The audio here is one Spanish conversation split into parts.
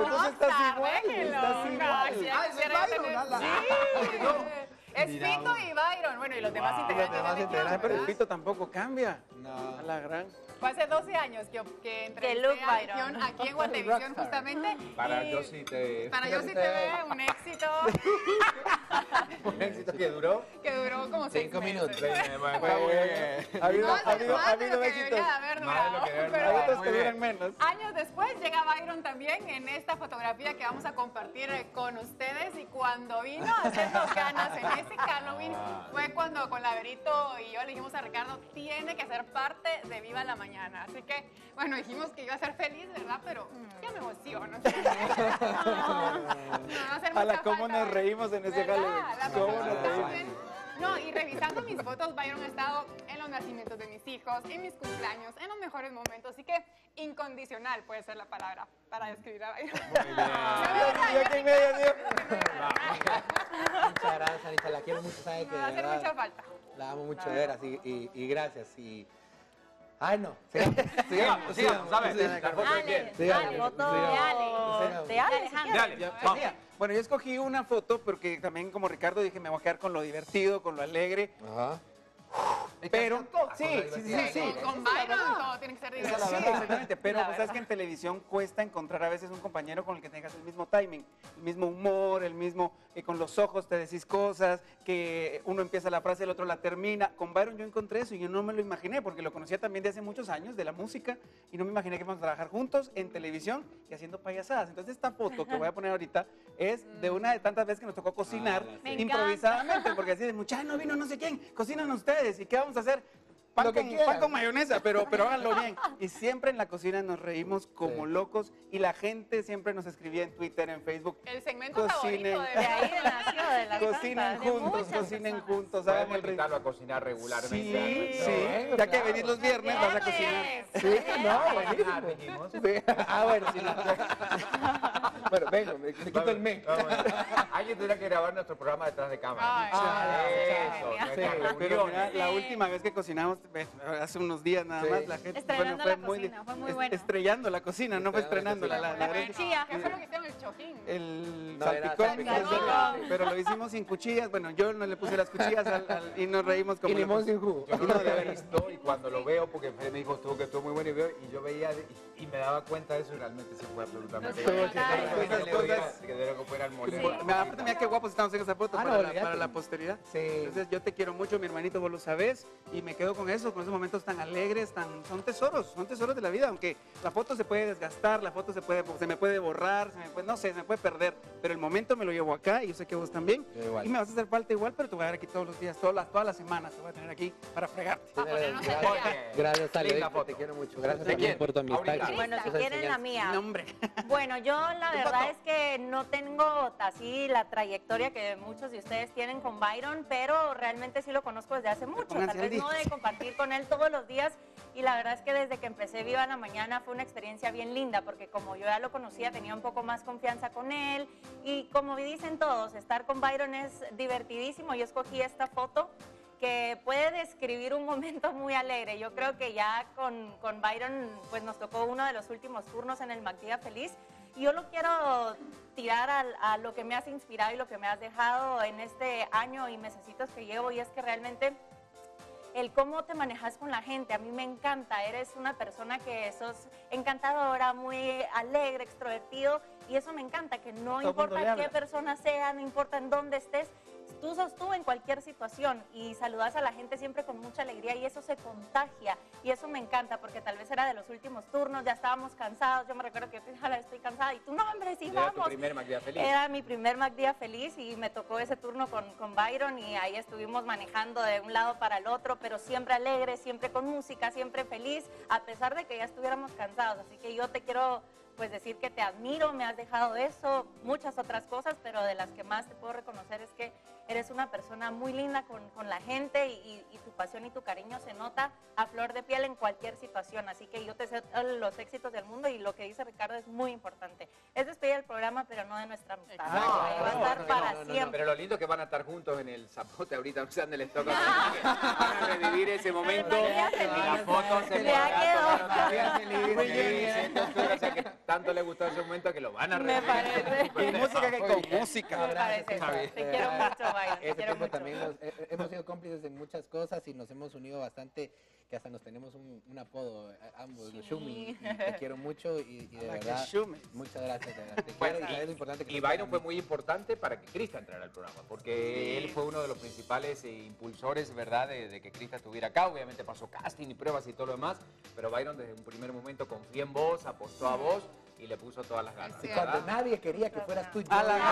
entonces estás igual. Estás igual. Sí. Es Fito y Byron, bueno, y los demás integrantes. Pero el Fito tampoco cambia. No. A la gran. Fue hace 12 años que entrevisté Luke a Byron. Legión aquí en Guatevisión justamente. Para y Yo Sí Te... Para Yo Sí Te Ve, un éxito Un éxito que duró que duró como 6 5 meses. minutos. Ha habido Más de lo que éxitos. debería haber Más de lo durado, que debería pero Hay durar. otros bueno. que Muy duran bien. menos. Años después llega Byron también en esta fotografía que vamos a compartir con ustedes, y cuando vino a hacernos ganas en ese Halloween fue cuando con Laverito y yo le dijimos a Ricardo, tiene que ser parte de Viva la Mañana. Así que, bueno, dijimos que iba a ser feliz, ¿verdad? Pero ya me emociono. A la cómo nos reímos en ese Halloween. ¿Cómo nos reímos? No, y revisando mis fotos, Byron ha estado en los nacimientos de mis hijos, en mis cumpleaños, en los mejores momentos. Así que incondicional puede ser la palabra para describir a Byron. Yo aquí en medio, tío. Muchas gracias, Anita, la quiero mucho, sabe que Me va a hacer mucha falta. la amo mucho de veras y gracias y... Ay, no. Sigamos, ¿sabes? La foto de quién. Ale, foto de Ale. Dale, vamos. Bueno, yo escogí una foto porque también como Ricardo dije me voy a quedar con lo divertido, con lo alegre. Ajá. Pero sí. Con Byron todo tiene que ser Sí, divertido. exactamente, pero La pues, sabes verdad. que en televisión cuesta encontrar a veces un compañero con el que tengas el mismo timing, el mismo humor, el mismo, con los ojos te decís cosas, que uno empieza la frase, el otro la termina. Con Byron yo encontré eso y yo no me lo imaginé, porque lo conocía también de hace muchos años, de la música, y no me imaginé que íbamos a trabajar juntos en televisión y haciendo payasadas. Entonces esta foto que voy a poner ahorita es de una de tantas veces que nos tocó cocinar Me improvisadamente, porque así de, muchachos, no vino no sé quién, cocinan ustedes, ¿y qué vamos a hacer? Lo que quieran. Pan con mayonesa, pero háganlo bien. Y siempre en la cocina nos reímos como locos y la gente siempre nos escribía en Twitter, en Facebook. El segmento Cocinen. favorito De ahí nació, de la Cocinen juntos, cocinen juntos, hagan Podemos el reír. invitarlo a cocinar regularmente. Sí, ¿no? sí. Ya que venís los viernes vas a cocinar. Sí, no, Cocinar, buenísimo. dijimos. Sí. Ah, bueno, sí. Bueno, vengo, me quito el me. Alguien tendrá que grabar nuestro programa detrás de cámara. Eso, genial. nuestras Pero mira, reuniones. la última vez que cocinamos, hace unos días nada Sí. más, la gente Estrenando la cocina, fue muy bueno. estrellando la cocina, no fue estrenándola. La verdad es que cuchilla. ¿Qué fue lo que hicieron el chojín? el No, era salpicón, salpicón. pero lo hicimos sin cuchillas. Bueno, yo no le puse las cuchillas y nos reímos como Y limón locos. sin jugo. Yo no lo había visto y cuando lo veo, porque Fred me dijo que estuvo muy bueno y yo veía y me daba cuenta de eso y realmente se fue absolutamente. Todo bien. chévere. Realmente le oía que de lo que fuera el mole. Aparte, mira qué guapos estamos en esa foto Ah, no, para, olvídate. para la posteridad. Sí. Entonces yo te quiero mucho, mi hermanito, vos lo sabés, y me quedo con eso, con esos momentos tan alegres, son tesoros de la vida, aunque la foto se puede desgastar, la foto se me puede borrar, no sé, se me puede perder, pero el momento me lo llevo acá y yo sé que vos también. Yo igual. Y me vas a hacer falta igual, pero te voy a dar aquí todos los días, todas las semanas te voy a tener aquí para fregarte. ponernos al día. Gracias, Ale, Linda foto. te quiero mucho. Gracias ¿De también quién? por tu amistad. Ahorita. Bueno, si Esa quieren la enseñanza. mía. No, hombre. Bueno, yo la verdad es que no tengo así la trayectoria que muchos de ustedes tienen con Byron, pero realmente sí lo conozco desde hace mucho. Pónganse Tal al vez día. no de compartir con él todos los días. Y la verdad es que desde que empecé Viva en la Mañana fue una experiencia bien linda, porque como yo ya lo conocía, tenía un poco más confianza con él. Y como dicen todos, estar con Byron es divertidísimo. Yo escogí esta foto que puede describir un momento muy alegre. Yo creo que ya con Byron pues nos tocó uno de los últimos turnos en el MacDía Feliz. Y yo lo quiero tirar a lo que me has inspirado y lo que me has dejado en este año y mesecitos que llevo, y es que realmente el cómo te manejas con la gente, a mí me encanta. Eres una persona que sos encantadora, muy alegre, extrovertido, y eso me encanta, que no Todo el mundo le importa habla. qué persona sea, no importa en dónde estés, tú sos tú en cualquier situación y saludas a la gente siempre con mucha alegría, y eso se contagia, y eso me encanta, porque tal vez era de los últimos turnos, ya estábamos cansados. Yo me recuerdo que yo te dije, "Jala, estoy cansada", y tú, "No, hombre, sí, Era tu vamos". primer MacDía Feliz. Era mi primer MacDía Feliz y me tocó ese turno con Byron, y ahí estuvimos manejando de un lado para el otro, pero siempre alegre, siempre con música, siempre feliz, a pesar de que ya estuviéramos cansados. Así que yo te quiero pues decir que te admiro, me has dejado eso, muchas otras cosas, pero de las que más te puedo reconocer es que eres una persona muy linda con la gente, y tu pasión y tu cariño se nota a flor de piel en cualquier situación. Así que yo te deseo todos los éxitos del mundo, y lo que dice Ricardo es muy importante. Es despedida del programa, pero no de nuestra amistad. Exacto. Va a estar para siempre. Pero lo lindo es que van a estar juntos en el Zapote ahorita, no sé dónde les toca. Van a revivir ese momento. María Y feliz. la foto se Ya podrá quedó. tomar otra vez. Porque dicen, o sea, que tanto le gustó ese momento que lo van a Me revivir. parece. Y música que Muy con bien. música. Me parece. Está bien. Te quiero mucho, Byron. Te Ese quiero tiempo mucho. también hemos sido cómplices en muchas cosas y nos hemos unido bastante, que hasta nos tenemos un apodo, ambos, los Shumi. Y te quiero mucho y de Hola, que verdad, Shumi. muchas gracias. De verdad, te Bueno, quiero y es importante que Y estés Byron para fue mí. muy importante para que Krista entrara al programa, porque él fue uno de los principales impulsores, ¿verdad?, de que Krista estuviera acá. Obviamente pasó casting y pruebas y todo lo demás, pero Byron desde un primer momento confió en vos, apostó a vos y le puso todas las ganas. Es Y cuando ¿verdad? nadie quería que fueras tú, yo A la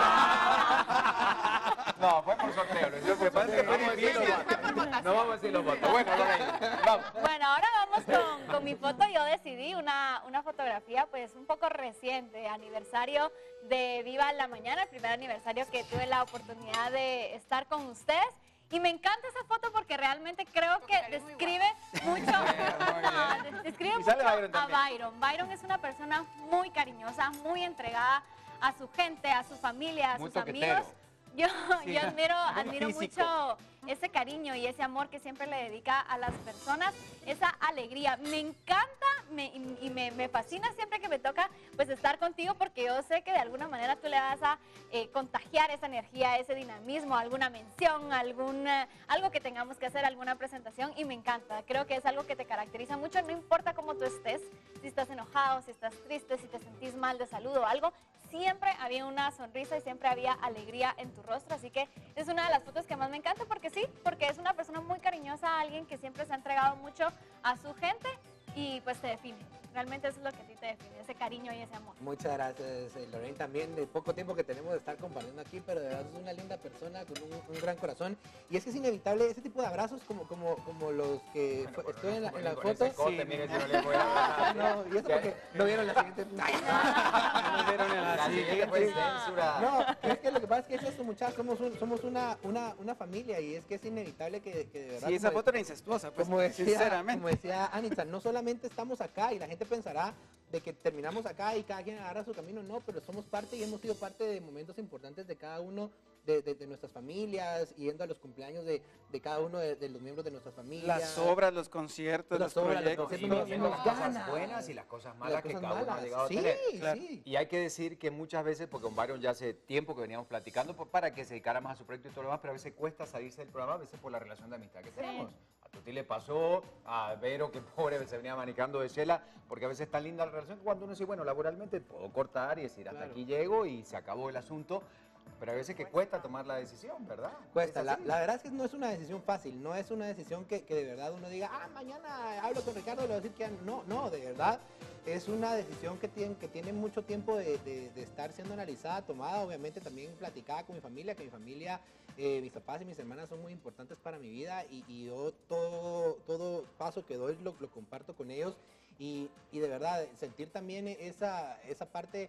No, fue por sorteo. Lo hicieron por parece que sorteo. fue Vamos a decir difícil. los votos. No vamos a decir los votos. Bueno, Lorena, vamos. Bueno, ahora vamos con mi foto. Yo decidí una fotografía pues un poco reciente, aniversario de Viva la Mañana, el primer aniversario que tuve la oportunidad de estar con ustedes. Y me encanta esa foto porque realmente creo que eres muy describe mucho, describe Y sale mucho Byron a también. Byron. Byron es una persona muy cariñosa, muy entregada a su gente, a su familia, a Muy sus toquetero. amigos. Yo Sí. admiro Físico. mucho ese cariño y ese amor que siempre le dedica a las personas, esa alegría. Me encanta y me fascina siempre que me toca pues estar contigo porque yo sé que de alguna manera tú le vas a contagiar esa energía, ese dinamismo, alguna mención, algo que tengamos que hacer, alguna presentación y me encanta. Creo que es algo que te caracteriza mucho, no importa cómo tú estés, si estás enojado, si estás triste, si te sentís mal de salud o algo, siempre había una sonrisa y siempre había alegría en tu rostro, así que es una de las fotos que más me encanta porque sí, porque es una persona muy cariñosa, alguien que siempre se ha entregado mucho a su gente y pues te define. Realmente eso es lo que a ti te define, ese cariño y ese amor. Muchas gracias, Lorraine, también de poco tiempo que tenemos de estar compartiendo aquí, pero de verdad es una linda persona con un gran corazón. Y es que es inevitable ese tipo de abrazos como los que estoy en la foto. Cote, mire, si no le voy a dar nada. No, y eso porque no vieron la siguiente. No vieron en la La siguiente siguiente. fue censura. No, es que lo que pasa es que es eso, muchachos, somos una familia y es que es inevitable que de verdad. Sí, esa como- foto era incestuosa, pues, como sinceramente. decía Anita, no solamente estamos acá y la gente pensará de que terminamos acá y cada quien agarra su camino, no, pero somos parte y hemos sido parte de momentos importantes de cada uno de nuestras familias, yendo a los cumpleaños de cada uno de los miembros de nuestras familias. Las obras, los conciertos, Las los obras, los proyectos. Y conciertos. viviendo las nos cosas ganas. buenas y las cosas malas Las que cosas cada uno ha malas. llegado a Sí, tener. Claro. sí. Y hay que decir que muchas veces, porque con Byron ya hace tiempo que veníamos platicando para que se dedicara más a su proyecto y todo lo demás, pero a veces cuesta salirse del programa, a veces por la relación de amistad que tenemos. A Tuti le pasó, a Vero, que pobre, se venía manicando de Shela, porque a veces es tan linda la relación que cuando uno dice, bueno, laboralmente puedo cortar y decir, hasta Claro. aquí llego y se acabó el asunto, pero a veces que cuesta tomar la decisión, ¿verdad? Cuesta, Es la así. verdad es que no es una decisión fácil, no es una decisión que de verdad uno diga, mañana hablo con Ricardo, le voy a decir que no, de verdad es una decisión que tiene mucho tiempo de estar siendo analizada, tomada, obviamente también platicada con mi familia, que mi familia, mis papás y mis hermanas son muy importantes para mi vida y yo todo paso que doy lo comparto con ellos y de verdad sentir también esa parte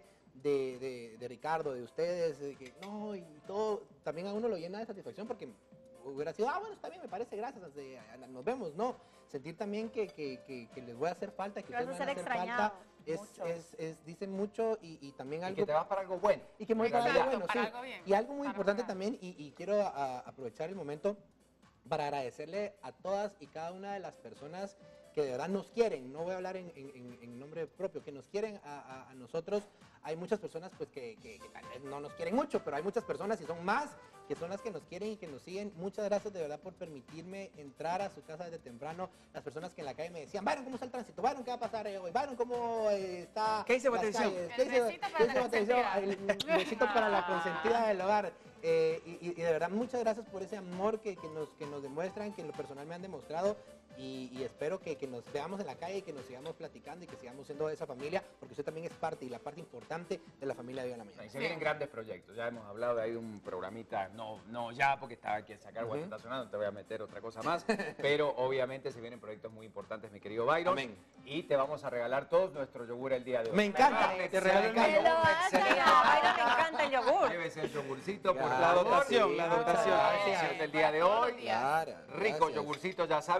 de Ricardo, de ustedes, de que no, y todo, también a uno lo llena de satisfacción porque hubiera sido, bueno, está bien, me parece, gracias, nos vemos, no, sentir también que les voy a hacer falta, que Que vas ustedes a van a ser hacer extrañado falta, mucho. dicen mucho y también Y algo... que te vas para algo bueno. Y que me voy para Calidad. algo bueno, Para sí. algo bien, Y algo muy para importante lograr. también, y quiero aprovechar el momento para agradecerle a todas y cada una de las personas que de verdad nos quieren, no voy a hablar en nombre propio, que nos quieren a nosotros. Hay muchas personas pues que tal vez no nos quieren mucho, pero hay muchas personas y son más que son las que nos quieren y que nos siguen. Muchas gracias de verdad por permitirme entrar a su casa desde temprano. Las personas que en la calle me decían, Byron, ¿cómo está el tránsito? Byron, ¿qué va a pasar hoy? Byron, ¿cómo está ¿Qué dice las Patricio? calles? El ¿Qué dice- besito para qué la dice Patricio? consentida. El besito para la consentida del hogar. Y de verdad, muchas gracias por ese amor que nos demuestran, que en lo personal me han demostrado. Y espero que nos veamos en la calle y que nos sigamos platicando y que sigamos siendo esa familia, porque usted también es parte y la parte importante de la familia de Viva la Mañana. Y se vienen grandes proyectos, ya hemos hablado de ahí de un programita, no ya porque estaba aquí a sacar Guatita Sonando, no te voy a meter otra cosa más, pero obviamente se vienen proyectos muy importantes, mi querido Byron. Amén. Y te vamos a regalar todos nuestro yogur el día de hoy. Me encanta. Te regalo el mío. Me lo vas a A Byron le encanta el yogur. Llévese el yogurcito por Ya. La favor. dotación, Sí, la muchas dotación. gracias. El del día de hoy. Claro, Rico gracias. yogurcito, ya sabes, siempre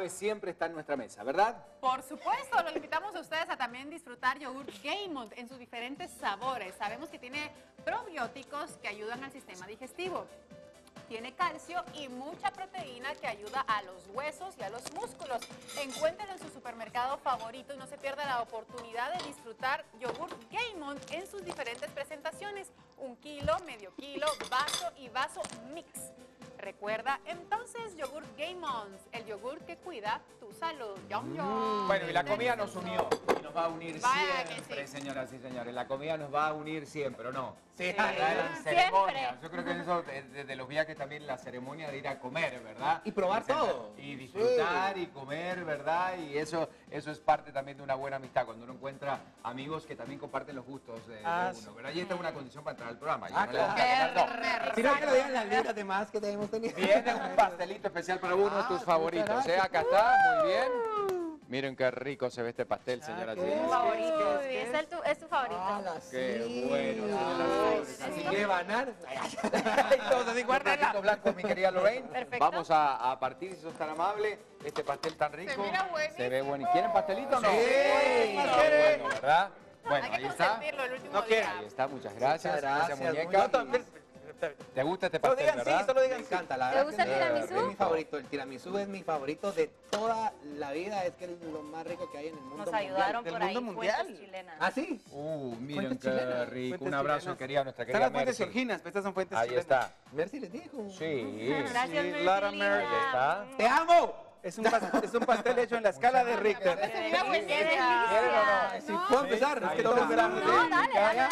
siempre está en nuestra mesa, ¿verdad? Por supuesto, los invitamos a ustedes a también disfrutar yogur Gaimont en sus diferentes sabores. Sabemos que tiene probióticos que ayudan al sistema digestivo. Tiene calcio y mucha proteína que ayuda a los huesos y a los músculos. Encuéntrenlo en su supermercado favorito y no se pierda la oportunidad de disfrutar yogur Gaimont en sus diferentes presentaciones. 1 kilo, medio kilo, vaso y vaso mix. Recuerda entonces yogur Gaimont, el yogur que cuida tu salud. Yum, yum. Bueno, y la comida nos unió y nos va a unir Vaya que siempre, sí. señoras y señores. La comida nos va a unir siempre, ¿o no? Sí. ¿Verdad? En Siempre. ceremonias. Yo creo que eso, desde los viajes también, la ceremonia de ir a comer, ¿verdad? Y probar todo. Y disfrutar y comer, ¿verdad? Y eso es parte también de una buena amistad, cuando uno encuentra amigos que también comparten los gustos de uno, ¿verdad? Y esta es una condición para entrar al programa. Yo no le voy a claro. negar, no. Si no, que lo digan las libras de más que hemos tenido. Viene un pastelito especial para uno de tus muchas favoritos. gracias. Acá está, muy bien. Miren qué rico se ve este pastel, señoras y ¿qué? Tu señores. favorito. Es tu favorito. ¡Hala, Qué sí! bueno, Ay, señoras y sí, señores. ¿qué ganar? Todos así, guardadito blanco, mi querida Lorraine. Perfecto. Vamos a partir, si sos tan amable, este pastel tan rico. mira buenísimo. Se ve bueno. ¿Quieren pastelito o no? Sí. Bueno, ¿verdad? Bueno, Hay que ahí está. consentirlo el último No día. quiere. Ahí está, muchas gracias. Muchas gracias, muñeca. ¿Te gusta este Solo pastel, digan sí, verdad? solo Me digan sí. encanta, la ¿Te verdad. gusta que el tiramisú? Es mi favorito. El tiramisú es mi favorito de toda la vida. Es que es lo más rico que hay en el mundo Nos mundial. ayudaron Del por ahí mundo mundial. fuentes chilenas. ¿Ah, sí? Miren Fuentes qué chilenas, rico. fuentes Un abrazo, chilenas. querida, nuestra Están querida las fuentes Mercy. georginas, pero estas son fuentes Ahí chilenas. está. Mercy les dijo. Sí. Gracias, Sí, Mercy, Lara linda. Mary. Ahí está. ¡Te amo! Es un pastel hecho en la escala de Richter. Se mira Qué buenísimo. delicia. ¿Quieren o no? Sí, ¿puedo empezar? Es Ahí que todos está. esperamos. No, dale.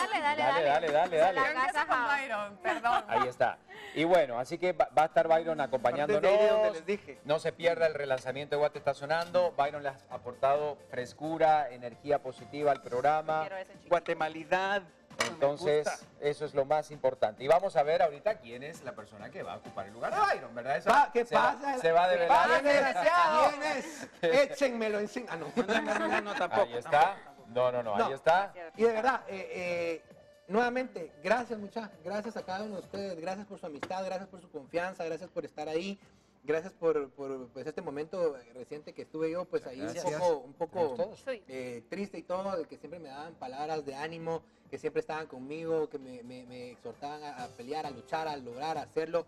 Dale. Yo empiezo con Byron, perdón. Ahí está. Y bueno, así que va a estar Byron acompañándonos. Desde ahí donde les dije. No se pierda el relanzamiento de Guate está sonando. Byron le ha aportado frescura, energía positiva al programa. Quiero ese chico. Guatemalidad. Entonces, Me gusta. eso es lo más importante. Y vamos a ver ahorita quién es la persona que va a ocupar el lugar de Byron, ¿verdad? Eso ¿Qué se va- pasa? Se va a develar. ¿Quién es? ¿Quién es? Échenmelo encima. Ah, no. No, tampoco. Ahí está. No, ahí está. Y de verdad, nuevamente, gracias muchachos, gracias a cada uno de ustedes, gracias por su amistad, gracias por su confianza, gracias por estar ahí, gracias por pues, este momento reciente que estuve yo, pues ahí Gracias. un poco Tenemos todos. Sí. triste y todo, de que siempre me daban palabras de ánimo, que siempre estaban conmigo, que me exhortaban a pelear, a luchar, a lograr, a hacerlo.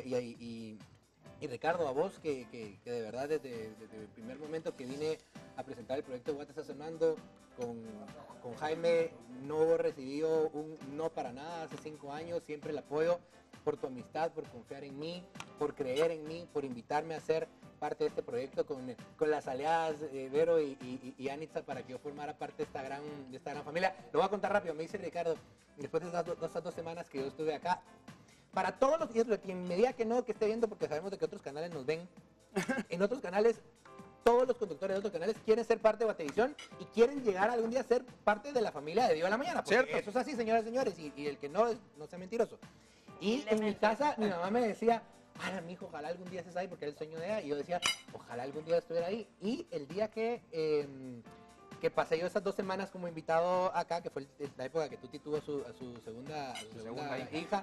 Y Ricardo, a vos, que de verdad desde el primer momento que vine a presentar el proyecto de Guate está sonando, con Jaime no he recibido un no para nada hace 5 años, siempre el apoyo por tu amistad, por confiar en mí, por creer en mí, por invitarme a ser parte de este proyecto con las aliadas Vero y Anitza para que yo formara parte de esta gran familia. Lo voy a contar rápido, me dice Ricardo, después de estas 2 semanas que yo estuve acá, para todos los días, quien me diga que no, que esté viendo, porque sabemos de que otros canales nos ven, en otros canales, todos los conductores de otros canales quieren ser parte de Guatevisión y quieren llegar algún día a ser parte de la familia de Viva la Mañana, porque Cierto. eso es así, señoras y señores, y el que no, no sea mentiroso. Y en mi casa, mi mamá me decía, para mi hijo, ojalá algún día estés ahí, porque era el sueño de ella, y yo decía, ojalá algún día estuviera ahí. Y el día que pasé yo esas 2 semanas como invitado acá, que fue la época que Tuti tuvo a su segunda hija,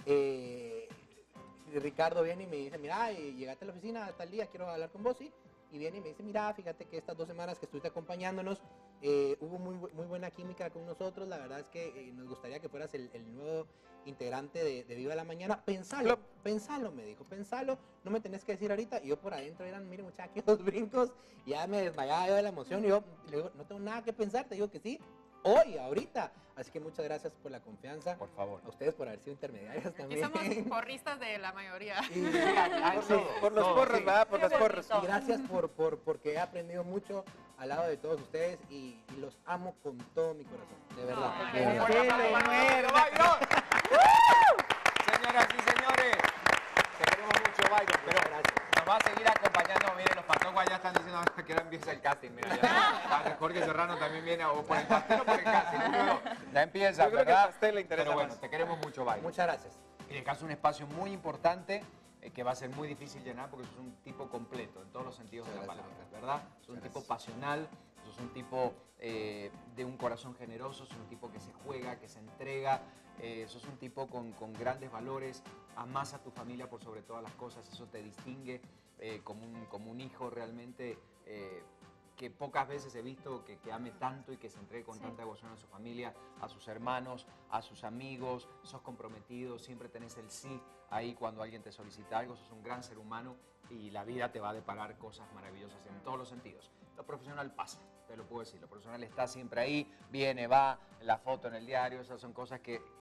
Ricardo viene y me dice, mira, llegaste a la oficina hasta el día, quiero hablar con vos, ¿sí? Y viene y me dice, mira, fíjate que estas 2 semanas que estuviste acompañándonos, hubo muy buena química con nosotros, la verdad es que nos gustaría que fueras el nuevo integrante de Viva la Mañana. Pensalo, me dijo, pensalo, no me tenés que decir ahorita. Y yo por adentro eran, mire muchachos, los brincos, ya me desmayaba yo de la emoción, y yo le digo, no tengo nada que pensar, te digo que sí, hoy, ahorita. Así que muchas gracias por la confianza. Por favor. A ustedes por haber sido intermediarios Aquí también. somos porristas de la mayoría. Por los porros, ¿verdad? Por los porros. Y gracias porque he aprendido mucho al lado de todos ustedes y los amo con todo mi corazón. De verdad. Ay, de verdad. por favor, Byron. Señoras y señores, te queremos mucho, Byron, pero nos va a seguir acompañando. Miren, los patoguas ya están diciendo que ahora empieza el casting. Mira, ya Jorge Serrano también viene o por el pastel o por el casting. Ya empieza, Yo creo que el ¿verdad? pastel le interesa Pero bueno, más. te queremos mucho, Byron. Muchas gracias. Y en caso un espacio muy importante que va a ser muy difícil llenar porque sos un tipo completo en todos los sentidos de la Muchas palabra, gracias. ¿verdad? Sos un tipo pasional, sos un tipo de un corazón generoso, sos un tipo que se juega, que se entrega, sos un tipo con grandes valores, amás a tu familia por sobre todas las cosas, eso te distingue como un hijo realmente que pocas veces he visto que ame tanto y que se entregue con tanta devoción a su familia, a sus hermanos, a sus amigos. Sos comprometido, siempre tenés el sí ahí cuando alguien te solicita algo. Sos un gran ser humano y la vida te va a deparar cosas maravillosas en todos los sentidos. Lo profesional pasa, te lo puedo decir. Lo profesional está siempre ahí, viene, va, la foto en el diario. Esas son cosas que